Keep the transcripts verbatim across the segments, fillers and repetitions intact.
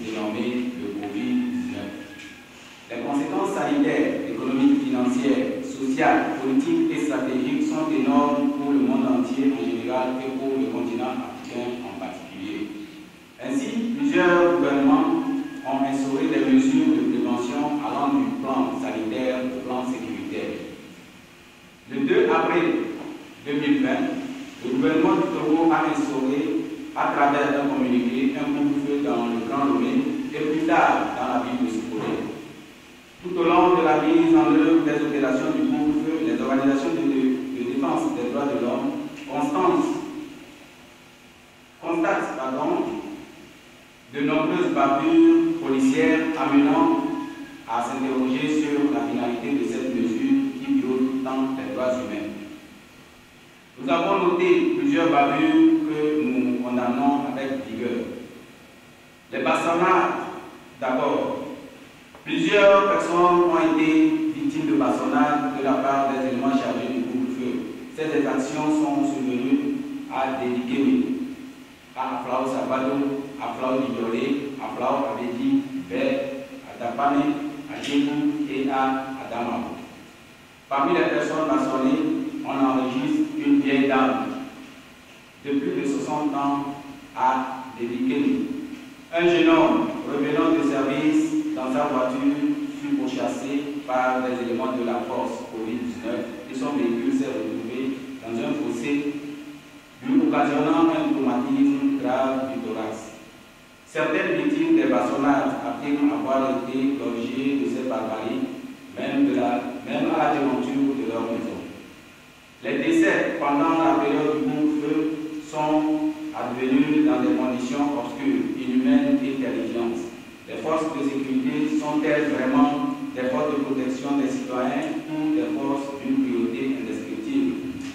dénommé le Covid dix-neuf. Les conséquences sanitaires, économiques, financières, sociales, politiques et stratégiques sont énormes pour le monde entier en général et pour le continent africain en particulier. Ainsi, plusieurs gouvernements ont instauré des mesures de prévention allant du plan sanitaire au plan sécuritaire. Le deux avril deux mille vingt, le gouvernement du Togo a instauré, à travers un communiqué, un couvre-feu dans le Grand Lomé et plus tard dans la ville de Sokone. Tout au long de la mise en œuvre des opérations du couvre-feu, les organisations de, de défense des droits de l'homme constatent, constatent pardon, de nombreuses bavures policières amenant à s'interroger sur la finalité de cette mesure qui viole tant les droits humains. Nous avons noté plusieurs bavures que nous condamnons avec vigueur. Les bastonnades, d'abord. Plusieurs personnes ont été victimes de bastonnades de la part des éléments chargés du couvre-feu. Ces exactions sont survenues à Dédikémi, à Aflao Sabado, à Aflao Diolé, à Aflao Abedi, Bé, à Dapane, à Djibou et à Adama. Parmi les personnes bastonnées, on enregistre une vieille dame de plus de soixante ans à Dédikémi. Un jeune homme revenant de service dans sa voiture fut pourchassé par les éléments de la force Covid dix-neuf et son véhicule s'est retrouvé dans un fossé lui occasionnant un traumatisme grave du thorax. Certaines victimes des bastonnades affirment avoir été l'objet de cette barbarie, même, de la, même à la devanture de leur maison. Les décès pendant la période du couvre-feu sont advenus dans des conditions obscures, inhumaines et terrifiantes. Les forces de sécurité sont-elles vraiment des forces de protection des citoyens ou des forces d'une priorité indescriptible?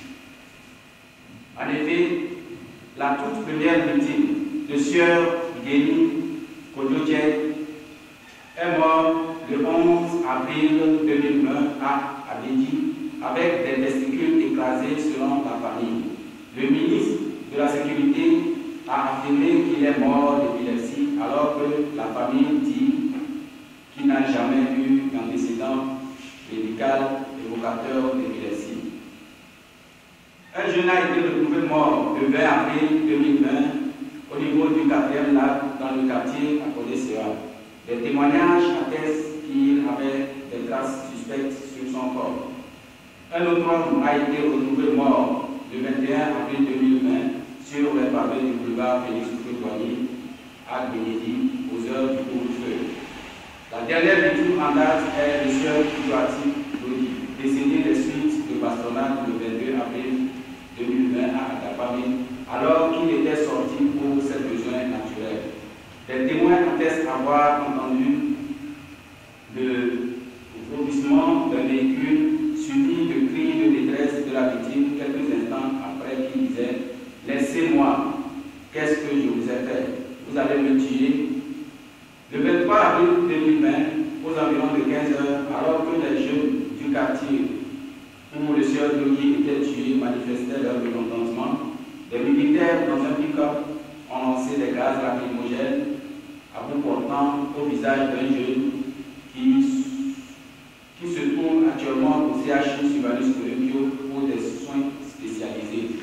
En effet, la toute première victime, le sieur Guéni Kodjodje, est mort le onze avril deux mille un à Abidjan avec des testicules écrasés selon la famille. Le ministre de la Sécurité a affirmé qu'il est mort d'épilepsie alors que la famille dit qu'il n'a jamais eu d'antécédent médical évocateur d'épilepsie. Un jeune a été retrouvé mort le vingt avril deux mille vingt au niveau du quatrième lac dans le quartier à Kodesera. Les témoignages attestent qu'il avait des traces suspectes sur son corps. Un autre homme a été retrouvé mort le vingt et un avril deux mille vingt sur les pavés du boulevard Félix Houphouët-Boigny à Bénédicte aux heures du couvre-feu. La dernière victime en date est le sieur Kouati Lodi, décédé des suites de bastonnade le vingt-deux avril deux mille vingt à Adapamé, alors qu'il était sorti pour ses besoins naturels. Les témoins attestent avoir entendu le vomissement d'un véhicule suivi de cris de détresse de la victime quelques instants après qu'il disait « Laissez-moi, qu'est-ce que je vous ai fait? Vous allez me tuer ?» Le vingt-trois avril deux mille vingt, aux environs de quinze heures, alors que les jeunes du quartier où le sieur Lodi était tué manifestaient leur mécontentement, les militaires dans un pick-up ont lancé des gaz lacrymogènes à bout portant au visage d'un jeune qui, qui se trouve actuellement au C H U Sylvanus Olympio pour des soins spécialisés.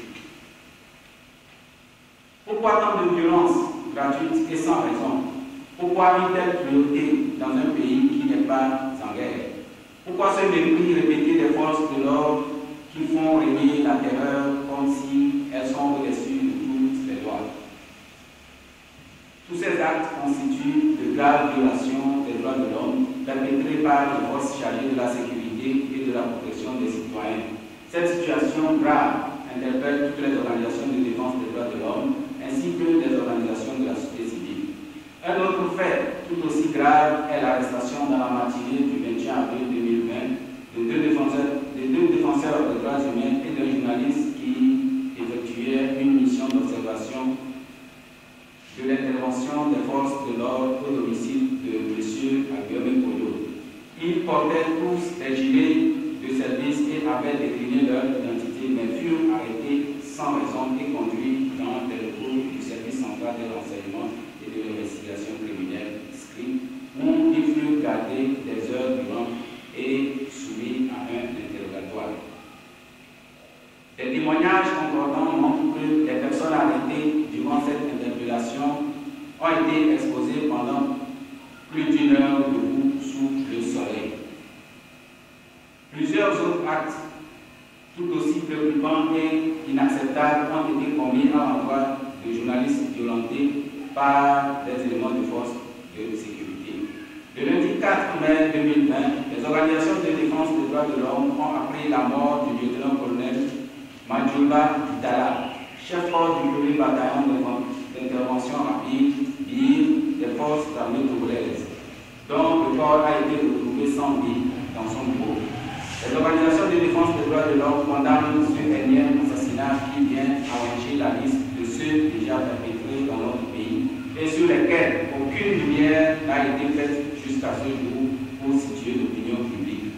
Pourquoi tant de violence gratuite et sans raison? Pourquoi une telle cruauté dans un pays qui n'est pas en guerre? Pourquoi ce mépris répété des forces de l'ordre qui font régner la terreur comme si elles sont au-dessus de toutes les lois? Tous ces actes constituent de graves violations des droits de l'homme perpétrées par les forces chargées de la sécurité et de la protection des citoyens. Cette situation grave interpelle toutes les organisations de défense des droits de l'homme ainsi que les organisations de la société civile. Un autre fait tout aussi grave est l'arrestation dans la matinée du vingt et un avril deux mille vingt de deux défenseurs, de deux défenseurs des droits humains et d'un journaliste qui effectuait une mission d'observation de l'intervention des forces de l'ordre au domicile de M. Aguirre Koyo. Ils portaient tous des gilets de service et avaient décliné leur identité, mais furent arrêtés sans raison et conduits dans les locaux du service central de renseignement et de l'investigation criminelle journalistes violentés par des éléments de force de sécurité. Le lundi quatre mai deux mille vingt, les organisations de défense des droits de l'homme ont appris la mort du lieutenant-colonel Madjouba Ditala, chef-fort du premier bataillon d'intervention rapide des forces armées togolaises, dont le corps a été retrouvé sans vie dans son bureau. Les organisations de défense des droits de l'homme condamnent ce énième assassinat qui vient allonger la liste de ceux déjà perpétrés dans notre pays et sur lesquels aucune lumière n'a été faite jusqu'à ce jour pour situer l'opinion publique.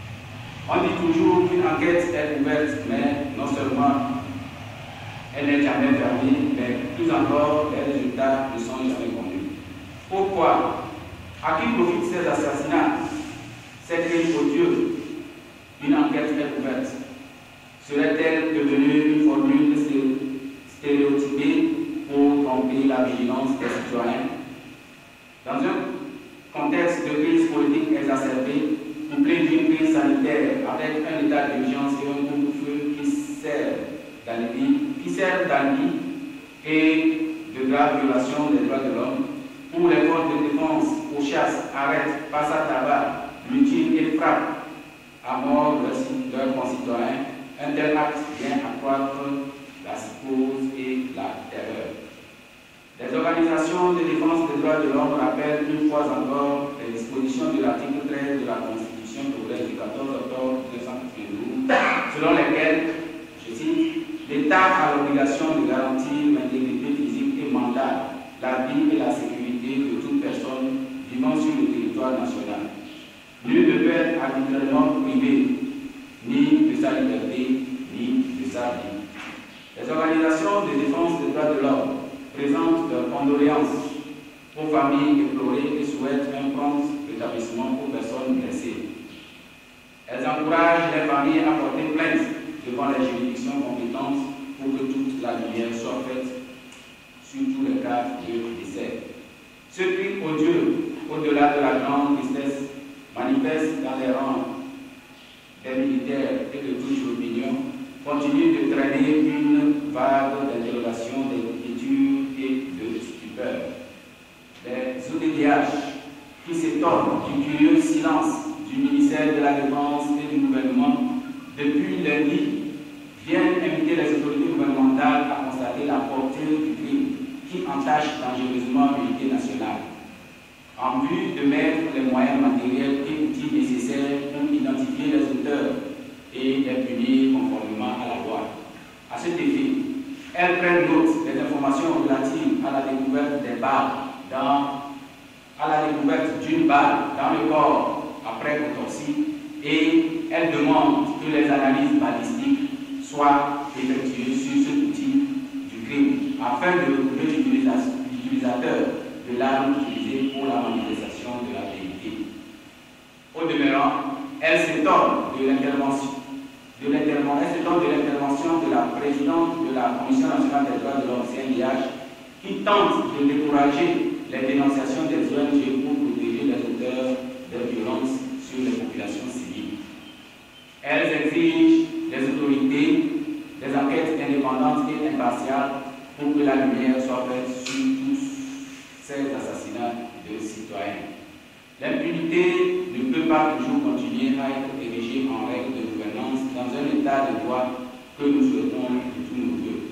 On dit toujours qu'une enquête est ouverte, mais non seulement elle n'est jamais fermée, mais plus encore, les résultats ne sont jamais connus. Pourquoi? À qui profitent ces assassinats? Ces crimes odieux? Une enquête est ouverte. Serait-elle devenue une formule stéréotypée pour tromper la vigilance des citoyens? Dans un contexte de crise politique exacerbée, couplé d'une crise sanitaire avec un état d'urgence et un couvre-feu qui sert d'alibi, qui sert d'alibi et de graves violations des droits de l'homme, où les forces de défense aux chasses arrêtent, passent à tabac, mutilent et frappent à mort leurs concitoyens, un tel acte vient accroître la psychose et la terreur. Les organisations de défense des droits de l'homme rappellent une fois encore les dispositions de l'article treize de la Constitution togolaise du quatorze octobre mille neuf cent quatre-vingt-douze, selon lesquelles, je cite, l'État a l'obligation de garantir l'intégrité physique et mentale, la vie et la sécurité de toute personne vivant sur le territoire national. Nul ne peut être arbitrairement privé ni de sa liberté, ni de sa vie. Les organisations de défense des droits de l'homme présentent leurs condoléances aux familles éplorées et souhaitent un prompt rétablissement aux personnes blessées. Elles encouragent les familles à porter plainte devant les juridictions compétentes pour que toute la lumière soit faite sur tous les cas de décès. Ce crime odieux, au-delà de la grande tristesse, manifeste dans les rangs des militaires et de toute l'opinion, continue de traîner une vague d'interrogations, d'inquiétude et de stupeur. Les O D D H qui s'étonnent du curieux silence du ministère de la Défense et du gouvernement depuis lundi viennent inviter les autorités gouvernementales à constater la portée du crime qui entache dangereusement l'unité nationale, en vue de mettre les moyens matériels et outils nécessaires pour identifier les auteurs et les punir conformément à la loi. À cet effet, elles prennent note des informations relatives à la découverte des balles dans, à la découverte d'une balle dans le corps après autopsie et elles demandent que les analyses balistiques soient effectuées sur cet outil du crime afin de retrouver l'utilisateur de l'arme utilisée pour la manifestation de la vérité. Au demeurant, elle s'étonne de l'intervention de l'intervention de la présidente de la Commission nationale des droits de l'homme, C N D H, qui tente de décourager les dénonciations des O N G pour protéger les auteurs de violences sur les populations civiles. Elles exigent des autorités, des enquêtes indépendantes et impartiales pour que la lumière soit faite sur tous ces assassinats de citoyens. L'impunité ne peut pas toujours continuer à être érigée en règle de gouvernance dans un état de droit que nous souhaitons de tous nos vœux.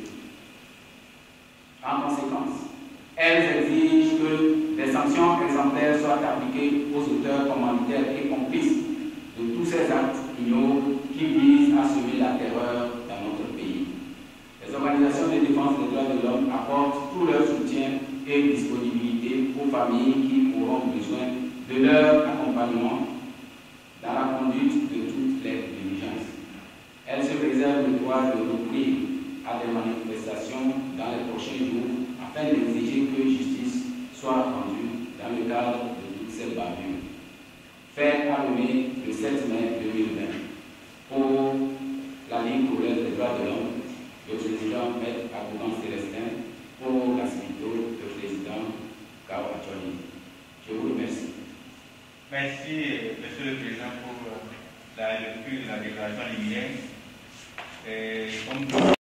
En conséquence, elles exigent que des sanctions exemplaires soient appliquées aux auteurs commanditaires et complices de tous ces actes ignobles qui visent à semer la terreur dans notre pays. Les organisations de défense des droits de l'homme apportent tout leur soutien et disponibilité aux familles qui auront besoin de leur accompagnement dans la conduite de toutes les diligences. Elles se réservent le droit de recourir à des manifestations dans les prochains jours afin d'exiger que justice soit rendue dans le cadre de toutes ces bavures. Fait à Lomé le sept mai deux mille vingt. Pour la Ligue togolaise des droits de l'homme, le président Maître Aboudan Célestin, pour la Civito, le président Kao Achoni. Je vous remercie. Merci, Monsieur le Président, pour la lecture de la déclaration liminaire.